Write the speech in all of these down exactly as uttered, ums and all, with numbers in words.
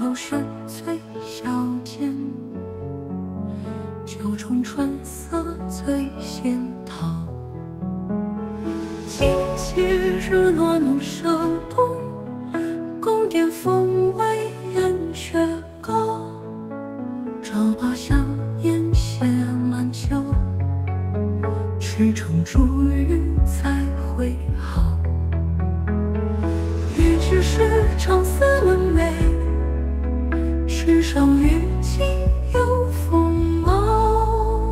老身最小间，九重春色最先逃。今夕日落浓生动，宫殿风微燕雀高。朝花香烟斜满秋，赤诚珠玉再会好。欲知是长丝纹眉，世上与今有风貌。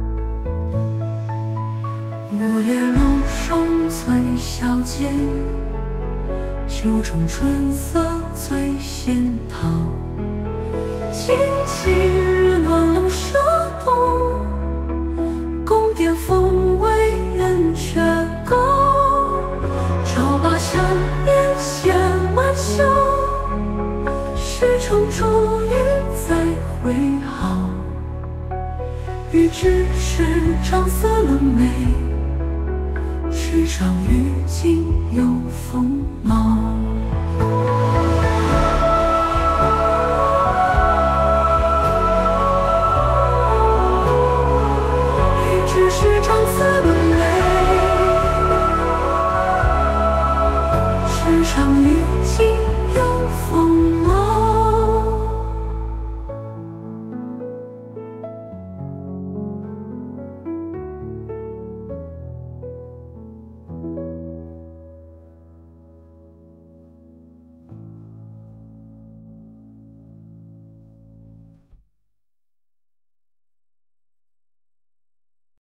我也楼上最小间，九重春色最先逃。今夕日落浓生动，宫殿风微燕雀高。朝花香烟斜满袖，世诚珠玉再会好。欲知是长丝纹眉，世上与今有风貌。